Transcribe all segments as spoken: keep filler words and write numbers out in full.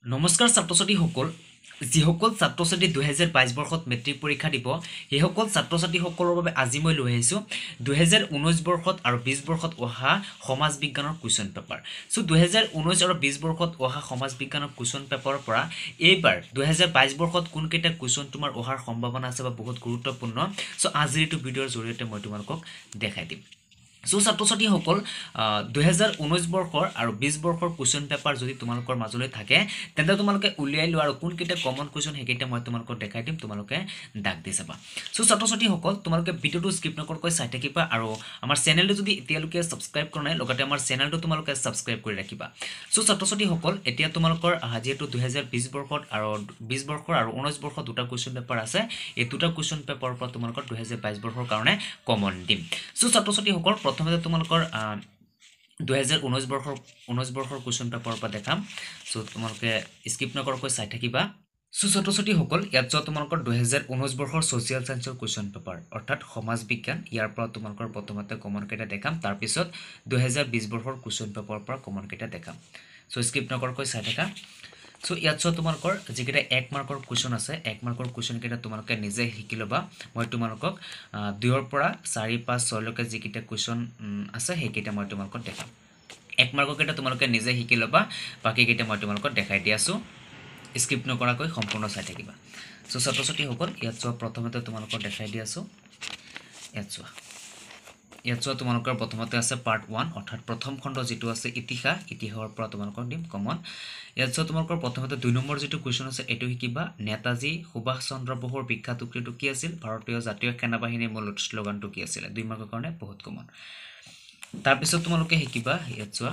নমস্কাৰ ছাত্ৰ ছাত্ৰীসকল যিসকল ছাত্ৰ ছাত্ৰী দুহেজাৰ বাইছ বৰ্ষত মেট্ৰিক পৰীক্ষা দিব সেইসকল ছাত্ৰ ছাত্ৰীসকলৰ বাবে আজি মই লৈ আহিছোঁ দুহেজাৰ ঊনৈছ বৰ্ষত আৰু বিছ বৰ্ষত অহা সমাজ বিজ্ঞানৰ কুৱেশ্যন পেপাৰ সো দুহেজাৰ ঊনৈছ আৰু বিছ বৰ্ষত অহা সমাজ বিজ্ঞানৰ কুৱেশ্যন পেপাৰৰ পৰা এইবাৰ দুহেজাৰ বাইছ বৰ্ষত কোন কেইটা কুৱেশ্যন তোমাৰ অহাৰ সম্ভাৱনা আছে বা বহুত গুৰুত্বপূৰ্ণ সো আজিৰ এইটো ভিডিঅ'ৰ জৰিয়তে মই তোমালোকক দেখাই দিম সো ছাত্ৰ ছাত্ৰীসকল দুহেজাৰ ঊনৈছ বৰ্ষৰ আৰু বিছ বৰ্ষৰ কুৱেশ্যন পেপাৰ যদি তোমালোকৰ মাজলৈ থাকে তেন্তে তোমালোকে উলিয়াই লোৱা আৰু কোনকেইটা কমন কুৱেশ্যন সেইকেইটা মই তোমালোকক দেখাই দিম তোমালোকে দাগ দি চাবা সো ছাত্ৰ ছাত্ৰীসকল তোমালোকে ভিডিঅ'টো স্কিপ নকৰাকৈ চাই থাকিবা আৰু আমাৰ চেনেলটো যদি এতিয়ালৈকে ছাবস্ক্ৰাইব কৰা নাই লগতে আমাৰ চেনেলটো তোমালোকে ছাবস্ক্ৰাইব কৰি ৰাখিবা সো ছাত্ৰ ছাত্ৰীসকল এতিয়া তোমালোকৰ যিহেতু দুহেজাৰ বিছ বৰ্ষত আৰু বিছ বৰ্ষৰ আৰু ঊনৈছ বৰ্ষৰ দুটা কুৱেশ্যন পেপাৰ আছে এই দুটা কুৱেশ্যন পেপাৰৰ পৰা তোমালোকৰ দুহেজাৰ বাইছ বৰ্ষৰ কাৰণে কমন দিম সো ছাত্ৰ ছাত্ৰীসকল প্ৰথমতে তোমালোকৰ দুহেজাৰ ঊনৈছ বৰ্ষৰ ঊনৈছ বৰ্ষৰ কুৱেশ্যন পেপাৰৰ পৰা দেখাম সো তোমালোকে স্কিপ নকৰাকৈ চাই থাকিবা সো ছাত্ৰ ছাত্ৰীসকল ইয়াত যোৱা তোমালোকৰ দুহেজাৰ ঊনৈছ বৰ্ষৰ ছ'চিয়েল ছায়েন্সৰ কুৱেশ্যন পেপাৰ অৰ্থাৎ সমাজ বিজ্ঞান ইয়াৰ পৰা তোমালোকৰ প্ৰথমতে কমন কেইটা দেখাম তাৰপিছত দুহেজাৰ বিছ বৰ্ষৰ কুৱেশ্যন পেপাৰৰ পৰা কমন কেইটা দেখাম সো স্কিপ নকৰাকৈ চাই থাকা সো ইয়াত চোৱা তোমালোকৰ যিকেইটা এক মাৰ্কৰ কুৱেশ্যন আছে এক মাৰ্কৰ কুৱেশ্যন কেইটা তোমালোকে নিজে শিকি ল'বা মই তোমালোকক দুইৰ পৰা চাৰি পাঁচ ছয়লৈকে যিকেইটা কুৱেশ্যন আছে সেইকেইটা মই তোমালোকক দেখাম এক মাৰ্কৰ কেইটা তোমালোকে নিজে শিকি ল'বা বাকী কেইটা মই তোমালোকক দেখাই দি আছোঁ স্কিপ নকৰাকৈ সম্পূৰ্ণ চাই থাকিবা সো ছাত্ৰ ছাত্ৰীসকল ইয়াত চোৱা প্ৰথমতে তোমালোকক দেখাই দি আছোঁ ইয়াত চোৱা ইয়াত চোৱা তোমালোকৰ প্ৰথমতে আছে পাৰ্ট ওৱান অৰ্থাৎ প্ৰথম খণ্ড যিটো আছে ইতিহাস ইতিহাসৰ পৰা তোমালোকক দিম কমন ইয়াত চোৱা তোমালোকৰ প্ৰথমতে দুই নম্বৰ যিটো কুৱেশ্যন আছে এইটো শিকিবা নেতাজী সুভাষ চন্দ্ৰ বসুৰ বিখ্যাত উক্তিটো কি আছিল ভাৰতীয় জাতীয় সেনাবাহিনীৰ মূল শ্লোগানটো কি আছিল দুই মাৰ্কৰ কাৰণে বহুত কমন তাৰপিছত তোমালোকে শিকিবা ইয়াত চোৱা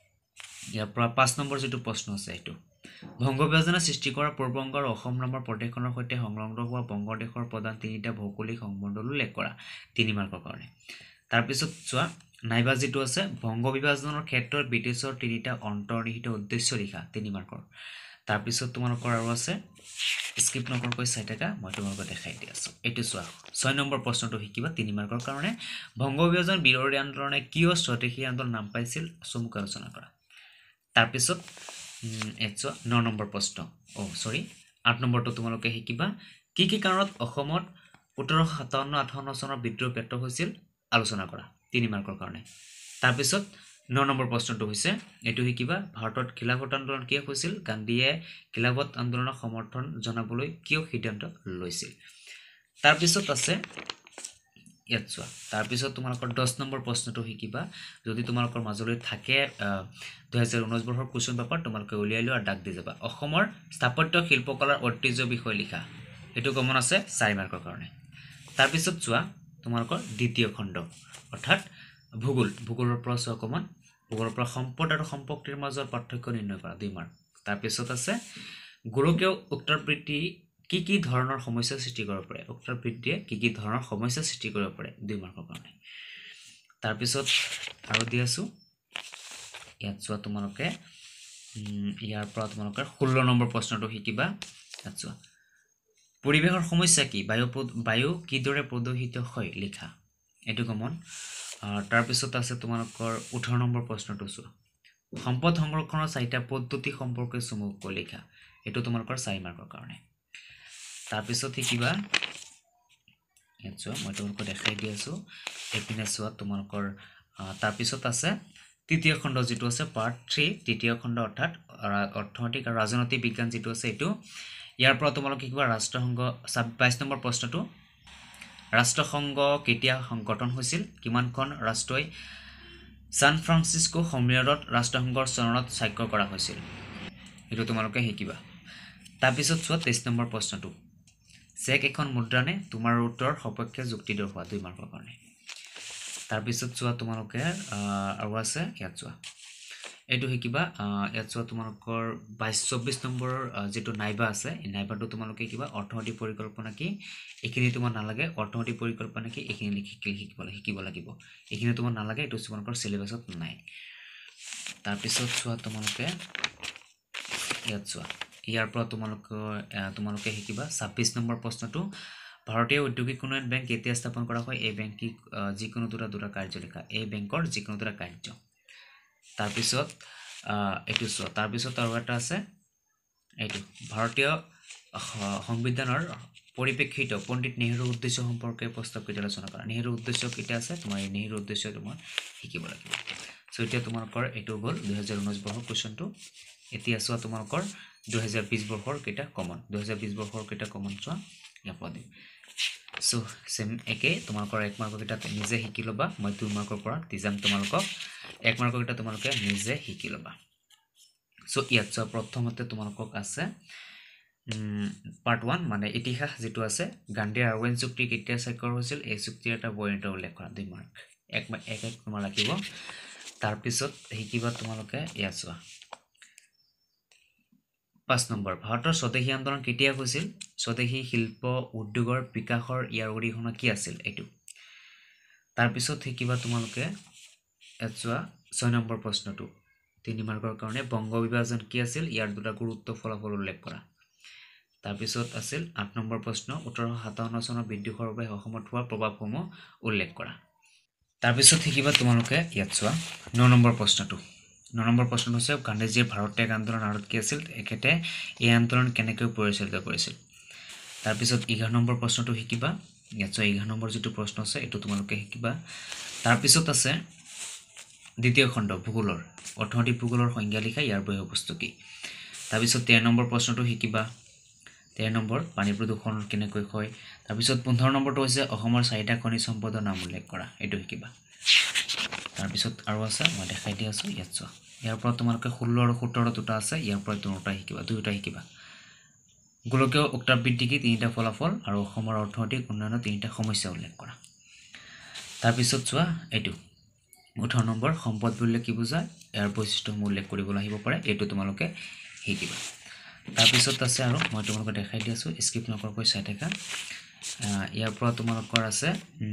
ইয়াৰ পৰা পাঁচ নম্বৰ যিটো প্ৰশ্ন আছে এইটো ভংগ বিভাজনে সৃষ্টি কৰা পূৰ্ববংগ আৰু অসম নামৰ প্ৰদেশখনৰ সৈতে সংলগ্ন হোৱা বংগদেশৰ প্ৰধান তিনিটা ভৌগোলিক সংমণ্ডল উল্লেখ কৰা তিনি মাৰ্কৰ কাৰণে তাৰপিছত চোৱা নাইবা যিটো আছে ভংগ বিভাজনৰ ক্ষেত্ৰত ব্ৰিটিছৰ তিনিটা অন্তৰ্নিহিত উদ্দেশ্য লিখা তিনি মাৰ্কৰ তাৰপিছত তোমালোকৰ আৰু আছে স্কিপ নকৰাকৈ চাই থাকা মই তোমালোকক দেখাই দি আছোঁ এইটো চোৱা ছয় নম্বৰ প্ৰশ্নটো শিকিবা তিনি মাৰ্কৰ কাৰণে ভংগ বিভাজন বিৰোধী আন্দোলনে কিয় স্বদেশী আন্দোলন নাম পাইছিল চমুকৈ আলোচনা কৰা তাৰপিছত চোৱা ন নম্বৰ প্ৰশ্ন অ' চৰি আঠ নম্বৰটো তোমালোকে শিকিবা কি কি কাৰণত অসমত ওঠৰশ সাতাৱন্ন আঠাৱন্ন চনৰ বিদ্ৰোহ ব্যক্ত হৈছিল আলোচনা কৰা তিনি মাৰ্কৰ কাৰণে তাৰপিছত ন নম্বৰ প্ৰশ্নটো হৈছে এইটো শিকিবা ভাৰতত খিলাফত আন্দোলন কিয় হৈছিল গান্ধীয়ে খিলাফত আন্দোলনক সমৰ্থন জনাবলৈ কিয় সিদ্ধান্ত লৈছিল তাৰপিছত আছে ইয়াত চোৱা তাৰপিছত তোমালোকৰ দহ নম্বৰ প্ৰশ্নটো শিকিবা যদি তোমালোকৰ মাজলৈ থাকে দুহেজাৰ ঊনৈছ বৰ্ষৰ কুৱেশ্যন পেপাৰ তোমালোকে উলিয়াই লোৱা আৰু ডাক দি যাবা অসমৰ স্থাপত্য শিল্পকলাৰ ঐতিহ্যৰ বিষয়ে লিখা এইটো কমন আছে চাৰি মাৰ্কৰ কাৰণে তাৰপিছত চোৱা তোমালোকৰ দ্বিতীয় খণ্ড অৰ্থাৎ ভূগোল ভূগোলৰ পৰা চোৱা কমন ভূগোলৰ পৰা সম্পদ আৰু সম্পত্তিৰ মাজৰ পাৰ্থক্য নিৰ্ণয় কৰা দুই মাৰ্ক তাৰপিছত আছে গোলকীয় উত্তৰবৃত্তি কি কি ধৰণৰ সমস্যা সৃষ্টি কৰিব পাৰে উত্তৰবৃত্তিয়ে কি কি ধৰণৰ সমস্যা সৃষ্টি কৰিব পাৰে দুই মাৰ্কৰ কাৰণে তাৰপিছত আৰু দি আছোঁ ইয়াত চোৱা তোমালোকে ইয়াৰ পৰা তোমালোকে ষোল্ল নম্বৰ প্ৰশ্নটো শিকিবা ইয়াত চোৱা পৰিৱেশৰ সমস্যা কি বায়ু বায়ু কিদৰে প্ৰদূষিত হয় লিখা এইটো কমন তাৰপিছত আছে তোমালোকৰ ওঠৰ নম্বৰ প্ৰশ্নটো চোৱা সম্পদ সংৰক্ষণৰ চাৰিটা পদ্ধতি সম্পৰ্কে চমুকৈ লিখা এইটো তোমালোকৰ চাৰি মাৰ্কৰ কাৰণে তাৰপিছত শিকিবা ইয়াত চোৱা মই তোমালোকক দেখাই দি আছোঁ এইপিনে চোৱা তোমালোকৰ তাৰপিছত আছে তৃতীয় খণ্ড যিটো আছে পাৰ্ট থ্ৰী তৃতীয় খণ্ড অৰ্থাৎ অৰ্থনৈতিক আৰু ৰাজনৈতিক বিজ্ঞান যিটো আছে এইটো ইয়াৰ পৰা তোমালোকে শিকিবা ৰাষ্ট্ৰসংঘ বাইছ নম্বৰ প্ৰশ্নটো ৰাষ্ট্ৰসংঘ কেতিয়া গঠন হৈছিল কিমানখন ৰাষ্ট্ৰই ছান ফ্ৰান্সিস্কো সন্মিলনত ৰাষ্ট্ৰসংঘৰ চৰণত স্বাক্ষৰ কৰা হৈছিল এইটো তোমালোকে শিকিবা তাৰপিছত চোৱা তেইছ নম্বৰ প্ৰশ্নটো চেক এখন মুদ্ৰানে তোমাৰ উত্তৰৰ সপক্ষে যুক্তি দৰ্শোৱা দুই মাৰ্কৰ কাৰণে তাৰপিছত চোৱা তোমালোকে আৰু আছে ইয়াত চোৱা এইটো শিকিবা ইয়াত চোৱা তোমালোকৰ বাইছ চৌব্বিছ নম্বৰৰ যিটো নাইবা আছে এই নাইবাটো তোমালোকে শিকিবা অৰ্থনৈতিক পৰিকল্পনা কি এইখিনি তোমাৰ নালাগে অৰ্থনৈতিক পৰিকল্পনা কি এইখিনি লিখি শিকিব শিকিব লাগিব এইখিনি তোমাৰ নালাগে এইটো তোমালোকৰ চিলেবাছত নাই তাৰপিছত চোৱা তোমালোকে ইয়াত চোৱা ইয়াৰ পৰা তোমালোকে তোমালোকে শিকিবা ছাব্বিছ নম্বৰ প্ৰশ্নটো ভাৰতীয় ঔদ্যোগিক উন্নয়ন বেংক কেতিয়া স্থাপন কৰা হয় এই বেংকিক যিকোনো দুটা দুটা কাৰ্য লিখা এই বেংকৰ যিকোনো দুটা কাৰ্য তাৰপিছত এইটো চোৱা তাৰপিছত আৰু এটা আছে এইটো ভাৰতীয় সংবিধানৰ পৰিপ্ৰেক্ষিত পণ্ডিত নেহৰুৰ উদ্দেশ্য সম্পৰ্কে প্ৰস্তাৱ কেতিয়া আলোচনা কৰা নেহৰুৰ উদ্দেশ্য কেতিয়া আছে তোমাৰ এই নেহৰুৰ উদ্দেশ্য তোমাৰ শিকিব লাগিব সো এতিয়া তোমালোকৰ এইটো গ'ল দুই হাজাৰ ঊনৈশ বৰ্ষৰ কোৱেশ্চনটো এতিয়া চোৱা তোমালোকৰ দুই হাজাৰ বিশ বৰ্ষৰ কেইটা কমন দুই হাজাৰ বিশ বৰ্ষৰ কেইটা কমন চোৱা ইয়াৰ পৰা দিম সো সেম একে তোমালোকৰ এক মাৰ্কৰ কেইটা নিজে শিকি ল'বা মই দুই মাৰ্কৰ পৰা দি যাম তোমালোকক এক মাৰ্কৰ কেইটা তোমালোকে নিজে শিকি ল'বা সো ইয়াত চোৱা প্ৰথমতে তোমালোকক আছে পাৰ্ট ওৱান মানে ইতিহাস যেটো আছে গান্ধী আৰৱেন চুক্তি কেতিয়া স্বাক্ষৰ হৈছিল এই চুক্তিৰ এটা পইণ্ট উল্লেখ কৰা দুই মাৰ্ক এক এক এক তোমাৰ লাগিব তাৰ পিছত শিকিবা তোমালোকে ইয়া চোৱা পাঁচ নম্বৰ ভাৰতৰ স্বদেশী আন্দোলন কেতিয়া হৈছিল স্বদেশী শিল্প উদ্যোগৰ বিকাশৰ ইয়াৰ অৰিহণা কি আছিল এইটো তাৰ পিছত শিকিবা তোমালোকে ইয়াত চোৱা ছয় নম্বৰ প্ৰশ্নটো তিনি মাৰ্কৰ কাৰণে বংগ বিভাজন কি আছিল ইয়াৰ দুটা গুৰুত্ব ফলাফল উল্লেখ কৰা তাৰ পিছত আছিল আঠ নম্বৰ প্ৰশ্ন ওঠৰশ সাতাৱন্ন চনৰ বিদ্ৰোহৰ বাবে অসমত হোৱা প্ৰভাৱসমূহ উল্লেখ কৰা তাৰ পিছত শিকিবা তোমালোকে ইয়াত চোৱা ন নম্বৰ প্ৰশ্নটো ন নম্বৰ প্ৰশ্নটো হৈছে গান্ধীজীৰ ভাৰত ত্যাগ আন্দোলন আৰত কি আছিল একেতে এই আন্দোলন কেনেকৈ পৰিচালিত কৰিছিল তাৰ পিছত এঘাৰ নম্বৰ প্ৰশ্নটো শিকিবা ইয়াত চোৱা এঘাৰ নম্বৰ যেটো প্ৰশ্ন আছে এটো তোমালোকে শিকিবা তাৰ পিছত আছে দ্বিতীয় খণ্ড ভূগোলৰ অৰ্থনৈতিক ভূগোলৰ সংজ্ঞা লিখা ইয়াৰ বৈশিষ্ট্য কি তাৰ পিছত তেৰ নম্বৰ প্ৰশ্নটো শিকিবা তেৰ নম্বৰ পানী প্ৰদূষণ কেনেকৈ হয় তাৰ পিছত পোন্ধৰ নম্বৰটো হৈছে অসমৰ চাৰিটা খনিজ সম্পদৰ নাম উল্লেখ কৰা এটো শিকিবা তাৰ পিছত আৰু আছে মই দেখাই দি আছো ইয়াত চোৱা ইয়াৰ পৰা তোমালোকে ষোল্ল আৰু সোতৰ দুটা আছে ইয়াৰ পৰা দুটা শিকিবা দুটা শিকিবা গোলকীয় উত্তাপ বৃদ্ধি কি তিনিটা ফলাফল আৰু অসমৰ অৰ্থনৈতিক উন্নয়নৰ তিনিটা সমস্যা উল্লেখ কৰা তাৰ পিছত চোৱা এটো ওঠৰ নম্বৰ সম্পদ বুলিলে কি বুজায় ইয়াৰ বৈশিষ্ট্যসমূহ উল্লেখ কৰিবলৈ আহিব পাৰে এটো তোমালোকে শিকিবা তাৰ পিছত আছে আৰু মই তোমালোকক দেখাই দি আছো স্কিপ নকৰকৈ চাই থাকা ইয়াৰ পৰা তোমালোকৰ আছে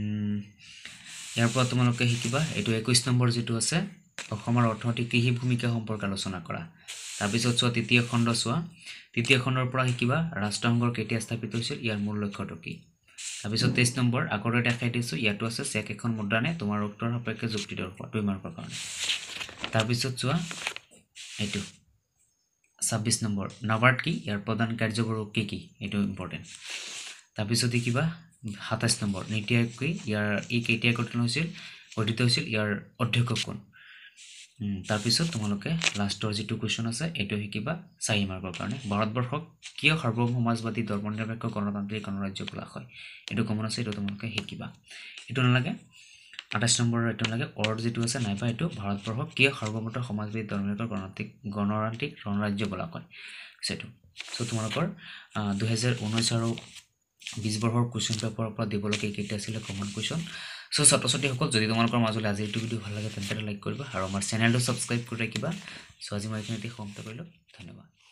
ইয়াৰ পৰা তোমালোকে শিকিবা এটো একৈশ নম্বৰ যেটো আছে অসমৰ অৰ্থনৈতিক কৃষি ভূমিকা সম্পৰ্কে আলোচনা কৰা তাৰ পিছত চোৱা তৃতীয় খণ্ড চোৱা তৃতীয় খণ্ডৰ পৰা শিকিবা ৰাষ্ট্ৰসংঘৰ কেতিয়া স্থাপিত হৈছিল ইয়াৰ মূল লক্ষ্যটো কি তাৰ পিছত তেইছ নম্বৰ আগৰে দেখাই দিছো ইয়াতো আছে চেক এখন মুদ্ৰানে তোমাৰ উত্তৰ সাপেক্ষে যুক্তি দৰ্শোৱা দুই মাৰ্কৰ কাৰণে তাৰ পিছত চোৱা এটো ছাব্বিছ নম্বৰ নাবাৰ্ড কি ইয়াৰ প্ৰধান কাৰ্যবোৰ কি কি এটো ইম্পৰ্টেন্ট তাৰ পিছত দেখিবা সাতাইছ নম্বৰ নীতি আয়োগ কি ইয়াৰ ই কেতিয়া গঠন হৈছিল গঠিত হৈছিল ইয়াৰ অধ্যক্ষ কোন তাৰ পিছত তোমালোকে লাষ্টৰ যেটো কোৱেশ্চন আছে এটো শিকিবা চাৰি মাৰ্কৰ কাৰণে ভাৰতবৰ্ষক কিয় সাৰ্বভৌম সমাজবাদী ধৰ্মনিৰপেক্ষ গণতান্ত্ৰিক গণৰাজ্য বোলা হয় এটো কমন আছে এটো তোমালোকে শিকিবা এটো নালাগে আঠাইছ নম্বৰ এটো নালাগে অৰ যেটো আছে নাইবা এটো ভাৰতবৰ্ষক কিয় সাৰ্বভৌম সমাজবাদী ধৰ্মনিৰপেক্ষ গণতান্ত্ৰিক গণৰাজ্যিক গণৰাজ্য বোলা হয় সেটো সো তোমালোকৰ দুই হাজাৰ ঊনৈশ আৰু বিশ বৰ্ষৰ কোৱেশ্চন পেপাৰৰ পৰা দিবলকে কেইটা আছিল কমন কোৱেশ্চন সো ছাত্ৰ ছাত্ৰীসকল যদি তোমালোকৰ মাজলৈ আজি এইটো ভিডিও ভাল লাগে তেন্তে লাইক কৰিবা আৰু আমাৰ চেনেলটো সাবস্ক্ৰাইব কৰি ৰাখিবা সো আজি মই এইখিনিতে সমাপ্ত কৰিলো ধন্যবাদ